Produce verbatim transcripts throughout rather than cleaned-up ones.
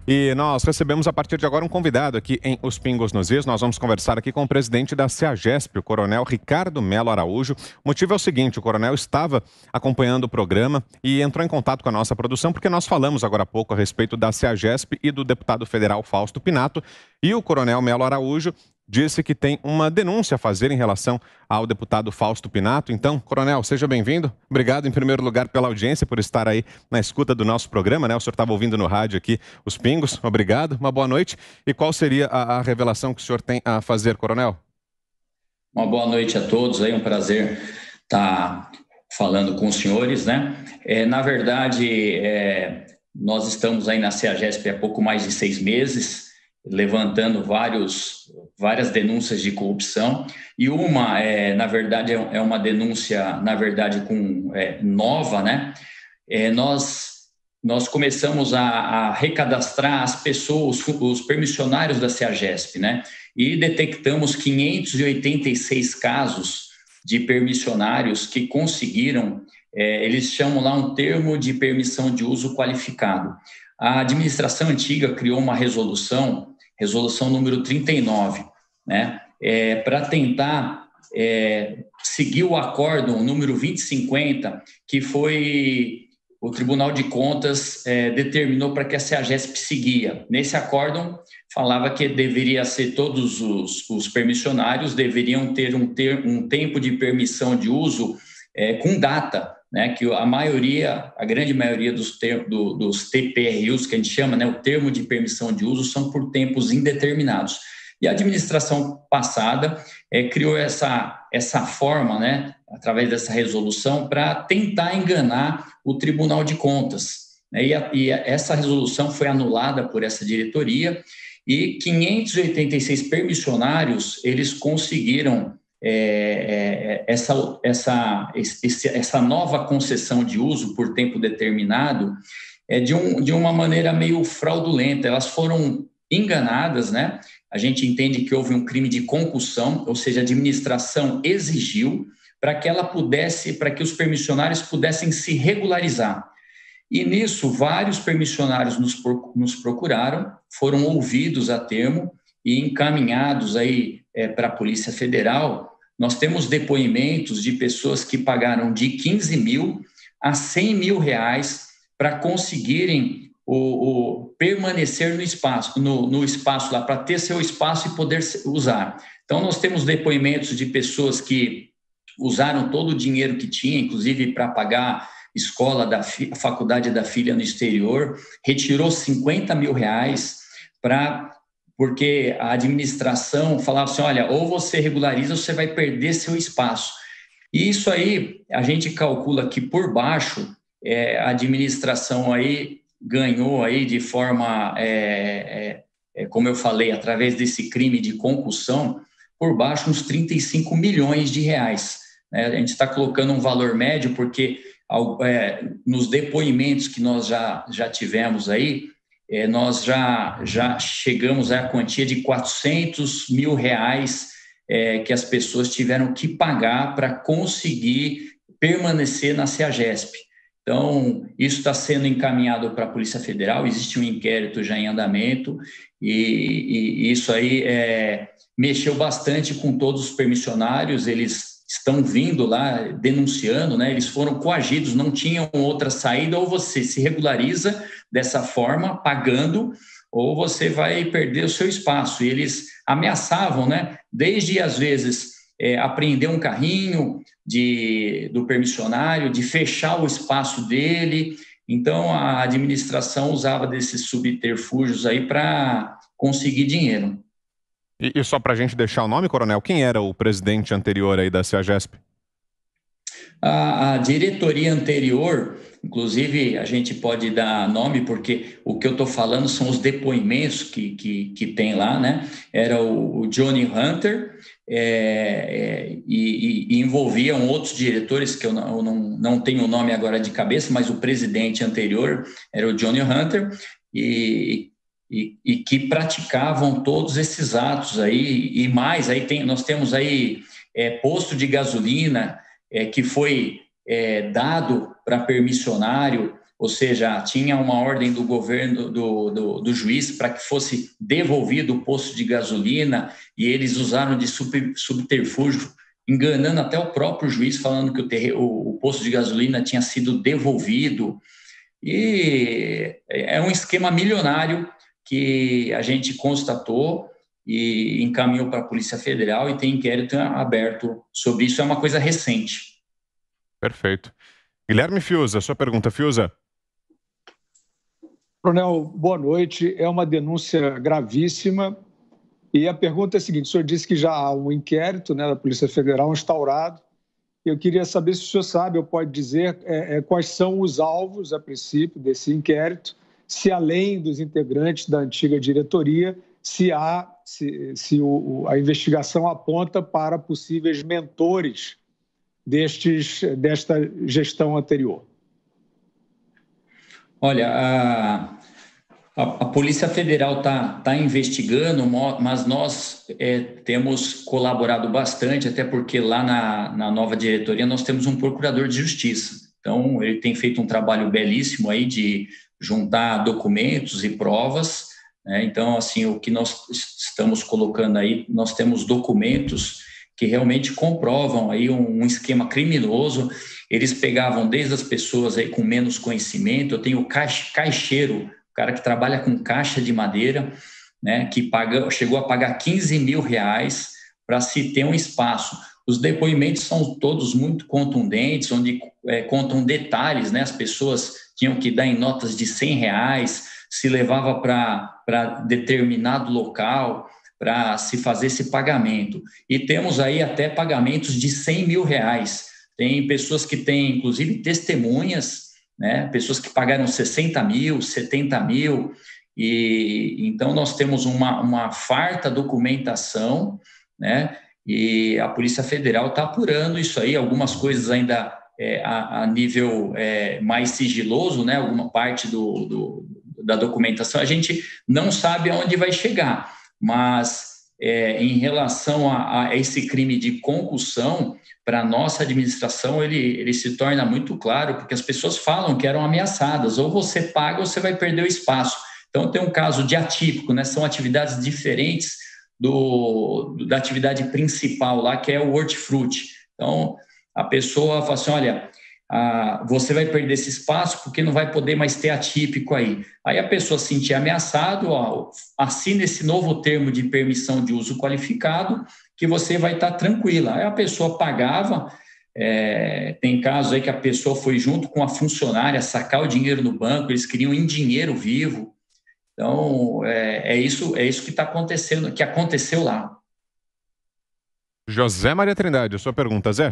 E nós recebemos a partir de agora um convidado aqui em Os Pingos nos Is. Nós vamos conversar aqui com o presidente da CEAGESP, o coronel Ricardo Melo Araújo. O motivo é o seguinte: o coronel estava acompanhando o programa e entrou em contato com a nossa produção porque nós falamos agora há pouco a respeito da CEAGESP e do deputado federal Fausto Pinato. E o coronel Melo Araújo disse que tem uma denúncia a fazer em relação ao deputado Fausto Pinato. Então, coronel, seja bem-vindo. Obrigado, em primeiro lugar, pela audiência, por estar aí na escuta do nosso programa, né? O senhor estava ouvindo no rádio aqui Os Pingos. Obrigado, uma boa noite. E qual seria a, a revelação que o senhor tem a fazer, coronel? Uma boa noite a todos, é um prazer estar falando com os senhores, né? É, na verdade, é, nós estamos aí na CEAGESP há pouco mais de seis meses, levantando vários, várias denúncias de corrupção, e uma, é, na verdade, é uma denúncia, na verdade, com, é, nova, né? É, nós, nós começamos a, a recadastrar as pessoas, os permissionários da CEAGESP, né? E detectamos quinhentos e oitenta e seis casos de permissionários que conseguiram, é, eles chamam lá um termo de permissão de uso qualificado. A administração antiga criou uma resolução, resolução número trinta e nove, né, é, para tentar é, seguir o acórdão número vinte e cinquenta, que foi o Tribunal de Contas é, determinou para que a CEAGESP seguia. Nesse acórdão falava que deveria ser todos os, os permissionários deveriam ter um, ter um tempo de permissão de uso é, com data, né, que a maioria, a grande maioria dos, ter, do, dos T P R Us, que a gente chama, né, o termo de permissão de uso, são por tempos indeterminados. E a administração passada é, criou essa, essa forma, né, através dessa resolução, para tentar enganar o Tribunal de Contas. Né, e, a, e essa resolução foi anulada por essa diretoria e quinhentos e oitenta e seis permissionários, eles conseguiram É, é, essa, essa, esse, essa nova concessão de uso por tempo determinado é de, um, de uma maneira meio fraudulenta. Elas foram enganadas, né? A gente entende que houve um crime de concussão, ou seja, a administração exigiu para que ela pudesse, para que os permissionários pudessem se regularizar. E nisso, vários permissionários nos, nos procuraram, foram ouvidos a termo e encaminhados aí é, para a Polícia Federal. Nós temos depoimentos de pessoas que pagaram de quinze mil a cem mil reais para conseguirem o, o, permanecer no espaço, no, no espaço lá, para ter seu espaço e poder usar. Então, nós temos depoimentos de pessoas que usaram todo o dinheiro que tinha, inclusive para pagar escola da a faculdade da filha no exterior, retirou cinquenta mil reais para... porque a administração falava assim, olha, ou você regulariza ou você vai perder seu espaço. E isso aí, a gente calcula que por baixo, é, a administração aí ganhou aí de forma, é, é, como eu falei, através desse crime de concussão, por baixo uns trinta e cinco milhões de reais. Né? A gente está colocando um valor médio porque é, nos depoimentos que nós já, já tivemos aí, É, nós já, já chegamos à quantia de quatrocentos mil reais é, que as pessoas tiveram que pagar para conseguir permanecer na CEAGESP. Então, isso está sendo encaminhado para a Polícia Federal, existe um inquérito já em andamento e, e isso aí é, mexeu bastante com todos os permissionários, eles estão vindo lá denunciando, né? Eles foram coagidos, não tinham outra saída, ou você se regulariza dessa forma, pagando, ou você vai perder o seu espaço. E eles ameaçavam, né? Desde, às vezes, é, apreender um carrinho de, do permissionário, de fechar o espaço dele. Então, a administração usava desses subterfúgios aí para conseguir dinheiro. E, e só para a gente deixar o nome, coronel, quem era o presidente anterior aí da CEAGESP? A, a diretoria anterior, inclusive a gente pode dar nome, porque o que eu estou falando são os depoimentos que, que, que tem lá, né? Era o, o Johnny Hunter é, é, e, e envolviam outros diretores, que eu, não, eu não, não tenho o nome agora de cabeça, mas o presidente anterior era o Johnny Hunter e... E, e que praticavam todos esses atos aí, e mais, aí tem, nós temos aí é, posto de gasolina é, que foi é, dado para permissionário, ou seja, tinha uma ordem do governo, do, do, do juiz, para que fosse devolvido o posto de gasolina, e eles usaram de super, subterfúgio, enganando até o próprio juiz, falando que o, terre, o, o posto de gasolina tinha sido devolvido. E é um esquema milionário que a gente constatou e encaminhou para a Polícia Federal, e tem inquérito aberto sobre isso. É uma coisa recente. Perfeito. Guilherme Fiuza, sua pergunta, Fiuza. Coronel, boa noite. É uma denúncia gravíssima. E a pergunta é a seguinte: o senhor disse que já há um inquérito, né, da Polícia Federal instaurado. Eu queria saber se o senhor sabe ou pode dizer é, é, quais são os alvos, a princípio, desse inquérito, se além dos integrantes da antiga diretoria, se há, se, se o, a investigação aponta para possíveis mentores destes, desta gestão anterior. Olha, a, a, a Polícia Federal está tá investigando, mas nós é, temos colaborado bastante, até porque lá na, na nova diretoria nós temos um procurador de justiça. Então, ele tem feito um trabalho belíssimo aí de juntar documentos e provas, né? Então, assim, o que nós estamos colocando aí, nós temos documentos que realmente comprovam aí um, um esquema criminoso. Eles pegavam desde as pessoas aí com menos conhecimento. Eu tenho o caixeiro, o cara que trabalha com caixa de madeira, né, que paga, chegou a pagar quinze mil reais para se ter um espaço. Os depoimentos são todos muito contundentes, onde é, contam detalhes, né? As pessoas tinham que dar em notas de cem reais, se levava para determinado local para se fazer esse pagamento. E temos aí até pagamentos de cem mil reais. Tem pessoas que têm, inclusive, testemunhas, né? Pessoas que pagaram sessenta mil, setenta mil. E então nós temos uma, uma farta documentação, né? E a Polícia Federal está apurando isso aí, algumas coisas ainda é, a, a nível é, mais sigiloso, né? Alguma parte do, do, da documentação a gente não sabe aonde vai chegar, mas é, em relação a, a esse crime de concussão, para a nossa administração ele, ele se torna muito claro, porque as pessoas falam que eram ameaçadas, ou você paga ou você vai perder o espaço. Então tem um caso de atípico, né? São atividades diferentes do, da atividade principal lá, que é o hortifruti. Então a pessoa fala assim, olha, ah, você vai perder esse espaço porque não vai poder mais ter atípico aí. Aí a pessoa se sentia ameaçado, ó, assina esse novo termo de permissão de uso qualificado que você vai estar tranquila. Aí a pessoa pagava, é, tem casos aí que a pessoa foi junto com a funcionária sacar o dinheiro no banco, eles queriam em dinheiro vivo. Então, é, é isso, é isso que está acontecendo, que aconteceu lá. José Maria Trindade, a sua pergunta, Zé?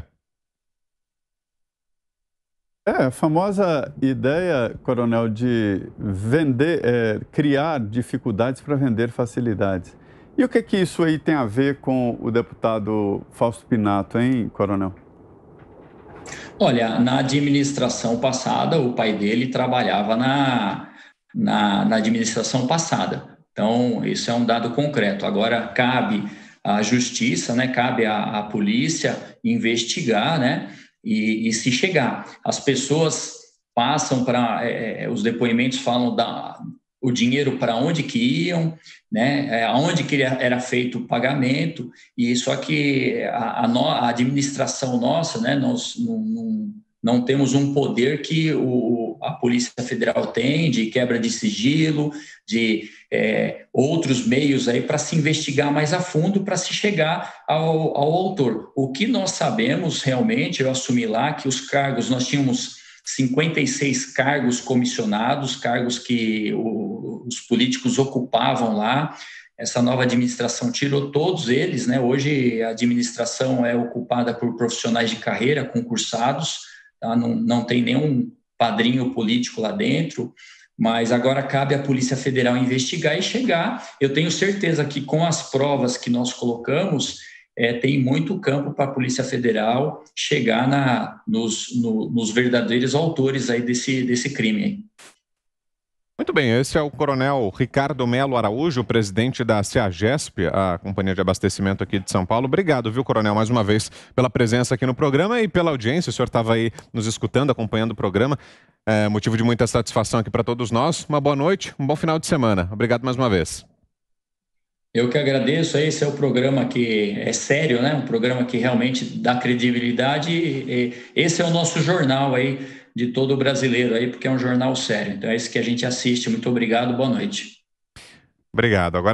É, a famosa ideia, coronel, de vender, é, criar dificuldades para vender facilidades. E o que que isso aí tem a ver com o deputado Fausto Pinato, hein, coronel? Olha, na administração passada, o pai dele trabalhava na, na, na administração passada. Então, isso é um dado concreto. Agora, cabe à justiça, né, cabe à, à polícia investigar, né, e, e se chegar. As pessoas passam para... É, os depoimentos falam da... o dinheiro para onde que iam, né, aonde que era feito o pagamento, e só que a, a, no, a administração nossa, né, nós não, não, não temos um poder que o, a Polícia Federal tem, de quebra de sigilo, de é, outros meios aí para se investigar mais a fundo, para se chegar ao, ao autor. O que nós sabemos realmente, eu assumi lá que os cargos, nós tínhamos cinquenta e seis cargos comissionados, cargos que o, os políticos ocupavam lá. Essa nova administração tirou todos eles, né? Hoje a administração é ocupada por profissionais de carreira, concursados, tá? não, não tem nenhum padrinho político lá dentro, mas agora cabe à Polícia Federal investigar e chegar. Eu tenho certeza que com as provas que nós colocamos, É, tem muito campo para a Polícia Federal chegar na, nos, no, nos verdadeiros autores aí desse, desse crime. Muito bem, esse é o Coronel Ricardo Melo Araújo, presidente da CEAGESP, a Companhia de Abastecimento aqui de São Paulo. Obrigado, viu, Coronel, mais uma vez pela presença aqui no programa e pela audiência. O senhor estava aí nos escutando, acompanhando o programa. É motivo de muita satisfação aqui para todos nós. Uma boa noite, um bom final de semana. Obrigado mais uma vez. Eu que agradeço. Esse é o programa que é sério, né? Um programa que realmente dá credibilidade. E esse é o nosso jornal aí de todo brasileiro aí, porque é um jornal sério. Então é esse que a gente assiste. Muito obrigado, boa noite. Obrigado. Agora